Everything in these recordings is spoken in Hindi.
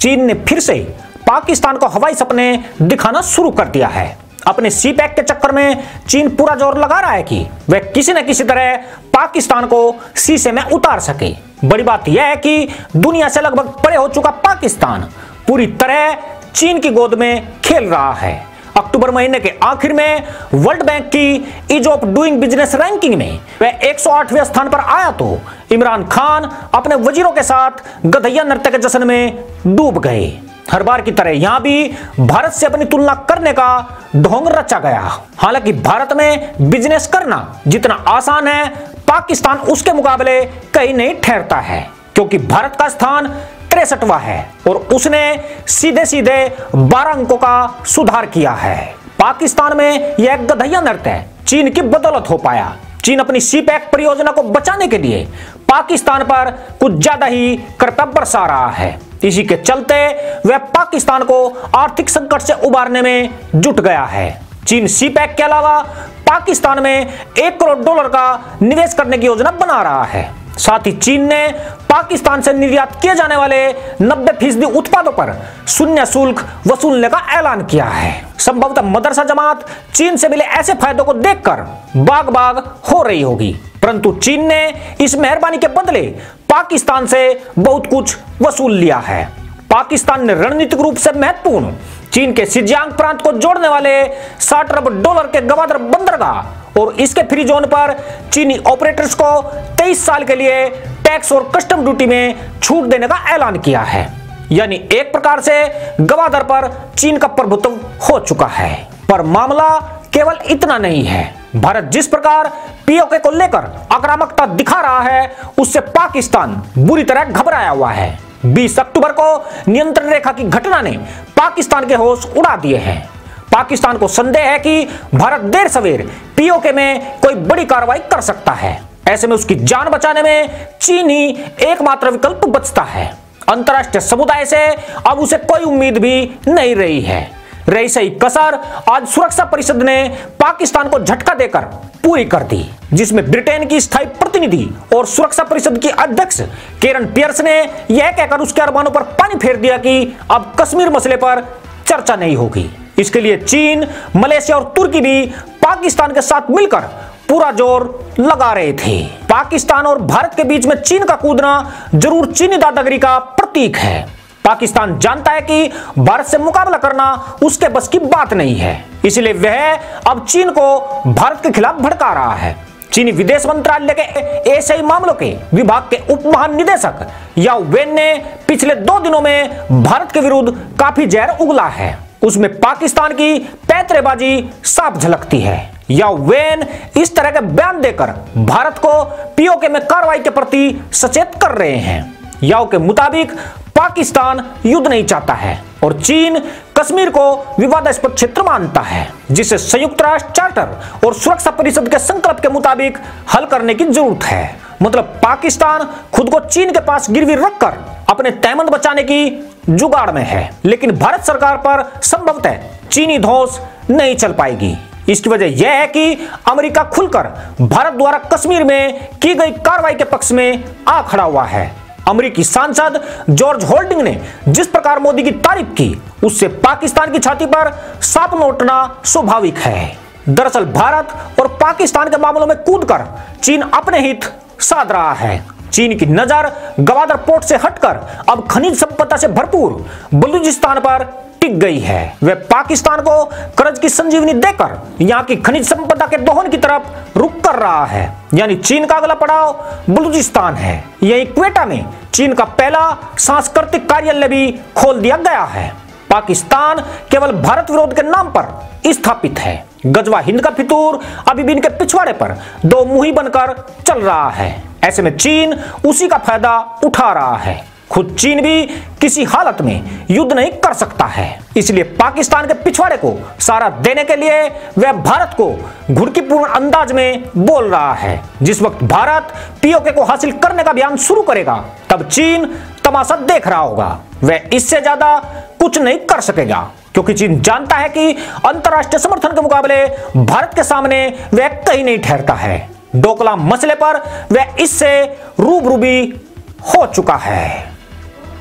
चीन ने फिर से पाकिस्तान को हवाई सपने दिखाना शुरू कर दिया है। अपने सी पैक के चक्कर में चीन पूरा जोर लगा रहा है कि वह किसी न किसी तरह पाकिस्तान को शीशे में उतार सके। बड़ी बात यह है कि दुनिया से लगभग परे हो चुका पाकिस्तान पूरी तरह चीन की गोद में खेल रहा है। अक्टूबर महीने के आखिर में वर्ल्ड बैंक की ease of doing business ranking में वह 108वें स्थान पर आया तो इमरान खान अपने वजीरों के साथ गधैया नृत्य के जश्न में डूब गए। हर बार की तरह यहां भी भारत से अपनी तुलना करने का ढोंग रचा गया। हालांकि भारत में बिजनेस करना जितना आसान है, पाकिस्तान उसके मुकाबले कहीं नहीं ठहरता है, क्योंकि भारत का स्थान 63वां है और उसने सीधे सीधे 12 अंकों का सुधार किया है। पाकिस्तान में यह गधैया नृत्य चीन की बदौलत हो पाया। चीन अपनी सी पैक परियोजना को बचाने के लिए पाकिस्तान पर कुछ ज्यादा ही करतब बरसा रहा है। इसी के चलते वह पाकिस्तान को आर्थिक संकट से उबारने में जुट गया है। चीन सी पैक के अलावा पाकिस्तान में $1 करोड़ का निवेश करने की योजना बना रहा है। साथ ही चीन ने पाकिस्तान से निर्यात किए जाने वाले 90% उत्पादों पर शून्य शुल्क वसूलने का ऐलान किया है। संभवतः मदरसा जमात चीन से मिले ऐसे फायदों को देखकर बाग बाग हो रही होगी, परंतु चीन ने इस मेहरबानी के बदले पाकिस्तान से बहुत कुछ वसूल लिया है। पाकिस्तान ने रणनीतिक रूप से महत्वपूर्ण चीन के सिजियांग प्रांत को जोड़ने वाले $60 अरब के गवादर बंदरगाह और इसके फ्री जोन पर चीनी ऑपरेटर्स को 23 साल के लिए टैक्स और कस्टम ड्यूटी में छूट देने का ऐलान किया है। यानी एक प्रकार से गवादर पर चीन का प्रभुत्व हो चुका है। पर मामला केवल इतना नहीं है। भारत जिस प्रकार पीओके को लेकर आक्रामकता दिखा रहा है, उससे पाकिस्तान बुरी तरह घबराया हुआ है। 20 अक्टूबर को नियंत्रण रेखा की घटना ने पाकिस्तान के होश उड़ा दिए हैं। पाकिस्तान को संदेह है कि भारत देर सवेर पीओके में कोई बड़ी कार्रवाई कर सकता है। ऐसे में उसकी जान बचाने में चीन ही एकमात्र विकल्प बचता है। अंतर्राष्ट्रीय समुदाय से अब उसे कोई उम्मीद भी नहीं रही है। रही सही कसर आज सुरक्षा परिषद ने पाकिस्तान को झटका देकर पूरी कर दी, जिसमें ब्रिटेन की स्थायी प्रतिनिधि और सुरक्षा परिषद की अध्यक्ष केरन पियर्स ने यह कहकर उसके अरमानों पर पानी फेर दिया कि अब कश्मीर मसले पर चर्चा नहीं होगी। इसके लिए चीन, मलेशिया और तुर्की भी पाकिस्तान के साथ मिलकर पूरा जोर लगा रहे थे। पाकिस्तान और भारत के बीच में चीन का कूदना जरूर चीनी दादागिरी का प्रतीक है। पाकिस्तान जानता है कि भारत से मुकाबला करना उसके बस की बात नहीं है, इसलिए वह अब चीन को भारत के खिलाफ भड़का रहा है। चीनी विदेश मंत्रालय के एशियाई मामलों के विभाग के उप महानिदेशक याओ वेन ने पिछले 2 दिनों में भारत के विरुद्ध काफी जहर उगला है। उसमें पाकिस्तान की पैंतरेबाजी साफ झलकती है। याओ वेन इस तरह के बयान देकर भारत को पीओके में कार्रवाई के प्रति सचेत कर रहे हैं। याओ के मुताबिक पाकिस्तान युद्ध नहीं चाहता है और चीन कश्मीर को विवादास्पद क्षेत्र मानता है, जिसे संयुक्त राष्ट्र चार्टर और सुरक्षा परिषद के संकल्प के मुताबिक हल करने की जरूरत है। मतलब पाकिस्तान खुद को चीन के पास गिरवी रखकर अपने तहमंद बचाने की जुगाड़ में है, लेकिन भारत सरकार पर संभवतः चीनी धौंस नहीं चल पाएगी। इसकी वजह यह है कि अमेरिका खुलकर भारत द्वारा कश्मीर में की गई कार्रवाई के पक्ष में आ खड़ा हुआ है। अमेरिकी सांसद जॉर्ज होल्डिंग ने जिस प्रकार मोदी की तारीफ की, उससे पाकिस्तान की छाती पर सांप नोचना स्वाभाविक है। दरअसल भारत और पाकिस्तान के मामलों में कूदकर चीन अपने हित साध रहा है। चीन की नजर गवादर पोर्ट से हटकर अब खनिज संपदा से भरपूर बलूचिस्तान पर टिक गई है। वह पाकिस्तान को कर्ज की संजीवनी देकर यहाँ की खनिज संपदा के दोहन की तरफ रुख कर रहा है। यानी चीन का अगला पड़ाव बलूचिस्तान है। यही क्वेटा में चीन का पहला सांस्कृतिक कार्यालय भी खोल दिया गया है। पाकिस्तान केवल भारत विरोध के नाम पर स्थापित है। गजवा हिंद का फितूर अभी भी इनके पिछवाड़े पर दो मुही बनकर चल रहा है। ऐसे में चीन उसी का फायदा उठा रहा है। खुद चीन भी किसी हालत में युद्ध नहीं कर सकता है, इसलिए पाकिस्तान के पिछवाड़े को सहारा देने के लिए वह भारत को घुड़कीपूर्ण अंदाज में बोल रहा है। जिस वक्त भारत पीओके को हासिल करने का अभियान शुरू करेगा, तब चीन तमाशा देख रहा होगा। वह इससे ज्यादा कुछ नहीं कर सकेगा, क्योंकि चीन जानता है कि अंतर्राष्ट्रीय समर्थन के मुकाबले भारत के सामने वह कहीं नहीं ठहरता है। डोकलाम मसले पर वह इससे रूबरू भी हो चुका है।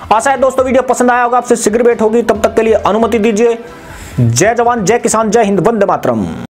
आशा है दोस्तों वीडियो पसंद आया होगा, आपसे शीघ्र भेंट होगी, तब तक के लिए अनुमति दीजिए। जय जवान, जय किसान, जय हिंद, वंदे मातरम।